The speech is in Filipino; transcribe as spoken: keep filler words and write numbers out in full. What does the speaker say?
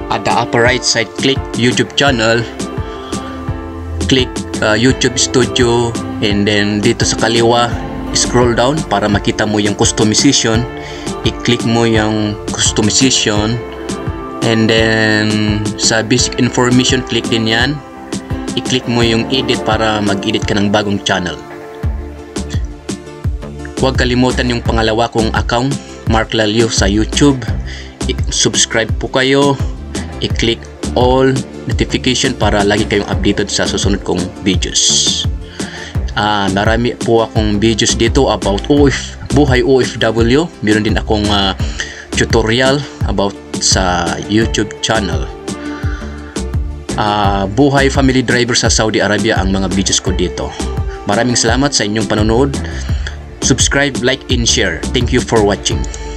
At the upper right side, click YouTube channel, click uh, YouTube Studio, and then dito sa kaliwa, scroll down para makita mo yung customization. I-click mo yung customization, and then sa basic information, click din yan. I-click mo yung edit para mag-edit ka ng bagong channel. Huwag kalimutan yung pangalawa kong account, Mark Lalio, sa YouTube. I-subscribe po kayo, i-click all notification para lagi kayong updated sa susunod kong videos. Uh, marami po akong videos dito about O F, buhay O F W. Meron din akong uh, tutorial about sa YouTube channel. Uh, buhay family driver sa Saudi Arabia ang mga videos ko dito. Maraming salamat sa inyong panonood. Subscribe, like, and share. Thank you for watching.